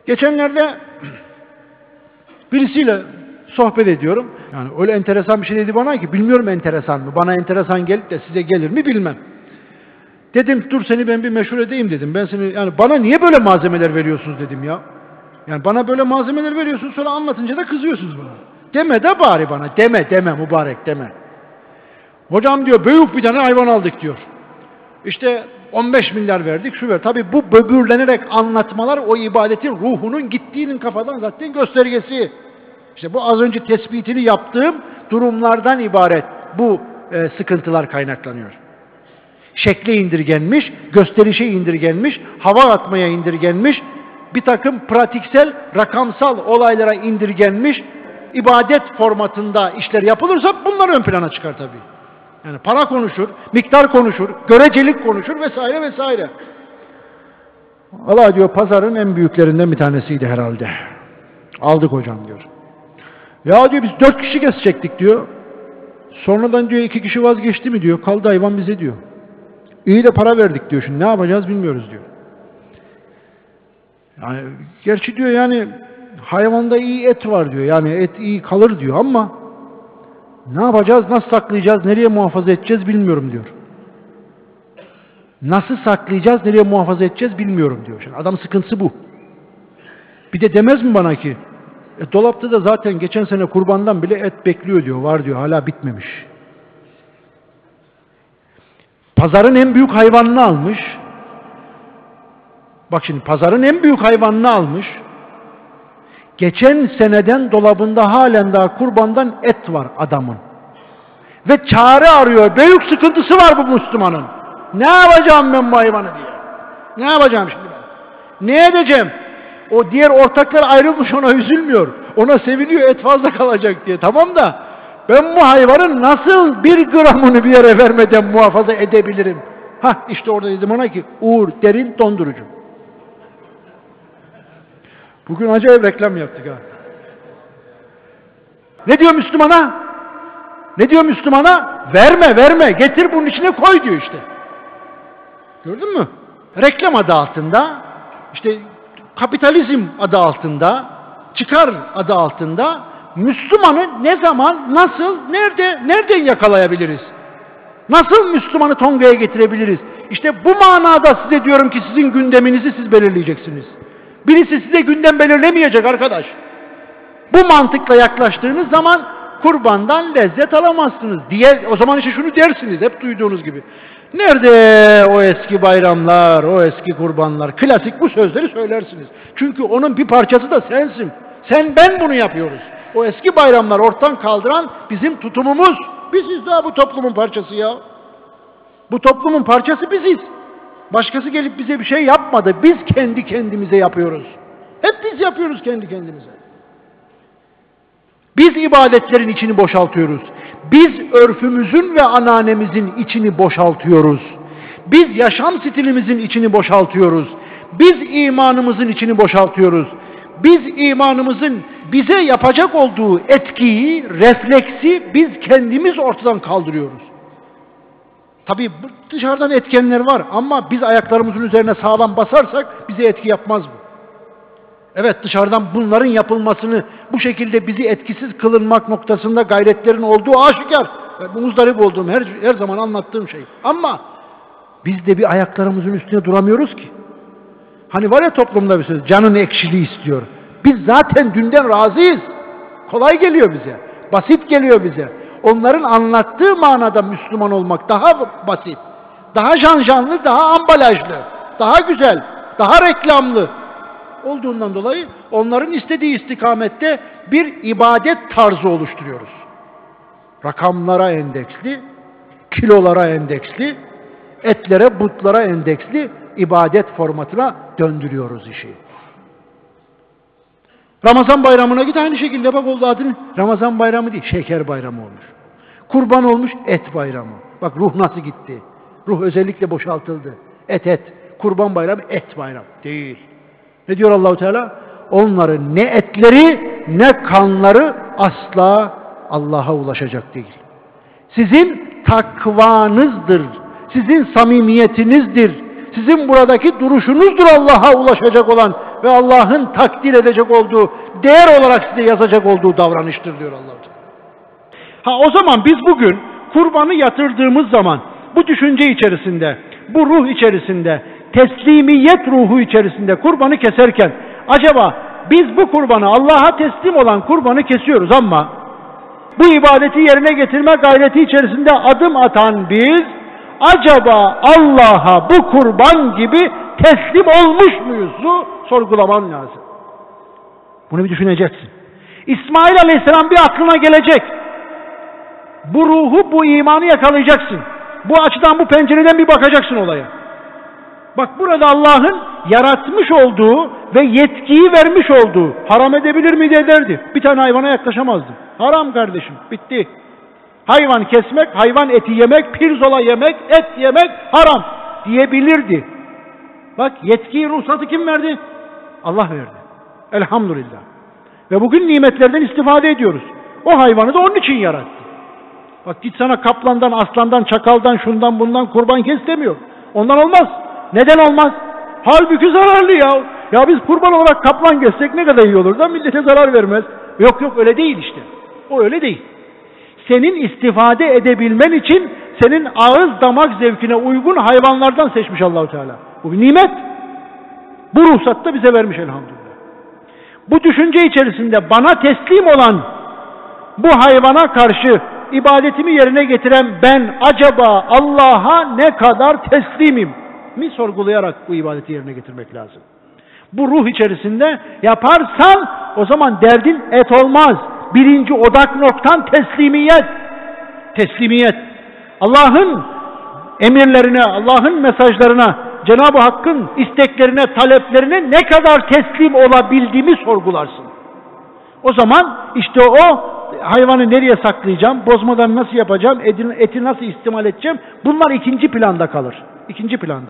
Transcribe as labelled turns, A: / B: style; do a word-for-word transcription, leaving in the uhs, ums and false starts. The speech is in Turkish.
A: Geçenlerde birisiyle sohbet ediyorum. Yani öyle enteresan bir şey dedi bana ki, bilmiyorum enteresan mı? Bana enteresan gelip de size gelir mi bilmem. Dedim dur seni ben bir meşhur edeyim dedim. Ben seni yani bana niye böyle malzemeler veriyorsunuz dedim ya. Yani bana böyle malzemeler veriyorsunuz, sonra anlatınca da kızıyorsunuz bana. Deme de bari bana. Deme deme mübarek deme. Hocam diyor büyük bir tane hayvan aldık diyor. İşte on beş milyar verdik şu ver. Tabii bu böbürlenerek anlatmalar o ibadetin ruhunun gittiğinin kafadan zaten göstergesi. İşte bu az önce tespitini yaptığım durumlardan ibaret bu e, sıkıntılar kaynaklanıyor. Şekle indirgenmiş, gösterişe indirgenmiş, hava atmaya indirgenmiş, bir takım pratiksel, rakamsal olaylara indirgenmiş, ibadet formatında işler yapılırsa bunlar ön plana çıkar tabii. Yani para konuşur, miktar konuşur, görecelik konuşur vesaire vesaire. Allah diyor pazarın en büyüklerinden bir tanesiydi herhalde. Aldık hocam diyor. Ya diyor biz dört kişi kesecektik diyor. Sonradan diyor iki kişi vazgeçti mi diyor. Kaldı hayvan bize diyor. İyi de para verdik diyor. Şimdi ne yapacağız bilmiyoruz diyor. Yani, gerçi diyor yani hayvanda iyi et var diyor. Yani et iyi kalır diyor ama ne yapacağız, nasıl saklayacağız, nereye muhafaza edeceğiz bilmiyorum diyor. Nasıl saklayacağız, nereye muhafaza edeceğiz bilmiyorum diyor. Şimdi adam sıkıntısı bu. Bir de demez mi bana ki e, dolapta da zaten geçen sene kurbandan bile et bekliyor diyor. Var diyor hala bitmemiş. Pazarın en büyük hayvanını almış. Bak şimdi pazarın en büyük hayvanını almış. Geçen seneden dolabında halen daha kurbandan et var adamın. Ve çare arıyor. Büyük sıkıntısı var bu Müslümanın. Ne yapacağım ben bu hayvanı diye. Ne yapacağım şimdi ben? Ne edeceğim? O diğer ortaklar ayrılmış ona üzülmüyor. Ona seviniyor et fazla kalacak diye. Tamam da ben bu hayvanın nasıl bir gramını bir yere vermeden muhafaza edebilirim? Hah işte orada dedim ona ki Uğur Derin Dondurucu. Bugün acayip reklam yaptık ha. Ne diyor Müslümana? Ne diyor Müslümana? Verme verme getir bunun içine koy diyor işte. Gördün mü? Reklam adı altında, işte kapitalizm adı altında, çıkar adı altında Müslümanı ne zaman, nasıl, nerede, nereden yakalayabiliriz? Nasıl Müslümanı tongaya getirebiliriz? İşte bu manada size diyorum ki sizin gündeminizi siz belirleyeceksiniz. Birisi size gündem belirlemeyecek arkadaş. Bu mantıkla yaklaştığınız zaman kurbandan lezzet alamazsınız diye o zaman işte şunu dersiniz hep duyduğunuz gibi. Nerede o eski bayramlar, o eski kurbanlar? Klasik bu sözleri söylersiniz. Çünkü onun bir parçası da sensin. Sen ben bunu yapıyoruz. O eski bayramlar ortadan kaldıran bizim tutumumuz. Biziz daha bu toplumun parçası ya. Bu toplumun parçası biziz. Başkası gelip bize bir şey yapmadı. Biz kendi kendimize yapıyoruz. Hep biz yapıyoruz kendi kendimize. Biz ibadetlerin içini boşaltıyoruz. Biz örfümüzün ve ananemizin içini boşaltıyoruz. Biz yaşam stilimizin içini boşaltıyoruz. Biz imanımızın içini boşaltıyoruz. Biz imanımızın bize yapacak olduğu etkiyi, refleksi biz kendimiz ortadan kaldırıyoruz. Tabii dışarıdan etkenler var ama biz ayaklarımızın üzerine sağlam basarsak bize etki yapmaz bu. Evet dışarıdan bunların yapılmasını bu şekilde bizi etkisiz kılınmak noktasında gayretlerin olduğu aşikar. Bu muzdarip olduğum her, her zaman anlattığım şey. Ama biz de bir ayaklarımızın üstüne duramıyoruz ki. Hani var ya toplumda bir söz, canın ekşiliği istiyor. Biz zaten dünden razıyız. Kolay geliyor bize. Basit geliyor bize. Onların anlattığı manada Müslüman olmak daha basit. Daha janjanlı, daha ambalajlı, daha güzel, daha reklamlı olduğundan dolayı onların istediği istikamette bir ibadet tarzı oluşturuyoruz. Rakamlara endeksli, kilolara endeksli, etlere, butlara endeksli ibadet formatına döndürüyoruz işi. Ramazan bayramına git aynı şekilde bak oldu adını. Ramazan bayramı değil, şeker bayramı olmuş. Kurban olmuş, et bayramı. Bak ruh nasıl gitti? Ruh özellikle boşaltıldı. Et et. Kurban bayramı, et bayramı. Değil. Ne diyor Allah-u Teala? Onların ne etleri ne kanları asla Allah'a ulaşacak değil. Sizin takvanızdır. Sizin samimiyetinizdir. Sizin buradaki duruşunuzdur Allah'a ulaşacak olan ve Allah'ın takdir edecek olduğu, değer olarak size yazacak olduğu davranıştır diyor Allah Teala. Ha o zaman biz bugün kurbanı yatırdığımız zaman bu düşünce içerisinde, bu ruh içerisinde, teslimiyet ruhu içerisinde kurbanı keserken acaba biz bu kurbanı, Allah'a teslim olan kurbanı kesiyoruz ama bu ibadeti yerine getirme gayreti içerisinde adım atan biz acaba Allah'a bu kurban gibi teslim olmuş muyuz? Sorgulaman lazım. Bunu bir düşüneceksin. İsmail Aleyhisselam bir aklına gelecek. Bu ruhu, bu imanı yakalayacaksın. Bu açıdan, bu pencereden bir bakacaksın olaya. Bak burada Allah'ın yaratmış olduğu ve yetkiyi vermiş olduğu, haram edebilir miydi ederdi. Bir tane hayvana yaklaşamazdı. Haram kardeşim, bitti. Hayvan kesmek, hayvan eti yemek, pirzola yemek, et yemek haram diyebilirdi. Bak yetkiyi, ruhsatı kim verdi? Allah verdi. Elhamdülillah. Ve bugün nimetlerden istifade ediyoruz. O hayvanı da onun için yarattı. Bak git sana kaplandan, aslandan, çakaldan, şundan bundan kurban kes demiyor. Ondan olmaz. Neden olmaz? Halbuki zararlı ya. Ya biz kurban olarak kaplan kessek ne kadar iyi olur da millete zarar vermez. Yok yok öyle değil işte. O öyle değil. Senin istifade edebilmen için senin ağız damak zevkine uygun hayvanlardan seçmiş Allah-u Teala. Bu bir nimet. Bu ruhsat da bize vermiş elhamdülillah. Bu düşünce içerisinde bana teslim olan bu hayvana karşı ibadetimi yerine getiren ben acaba Allah'a ne kadar teslimim mi sorgulayarak bu ibadeti yerine getirmek lazım. Bu ruh içerisinde yaparsan o zaman derdin et olmaz. Birinci odak noktan teslimiyet. Teslimiyet. Allah'ın emirlerine, Allah'ın mesajlarına, Cenab-ı Hakk'ın isteklerine, taleplerine ne kadar teslim olabildiğimi sorgularsın. O zaman işte o hayvanı nereye saklayacağım, bozmadan nasıl yapacağım, eti nasıl istimal edeceğim, bunlar ikinci planda kalır. İkinci planda.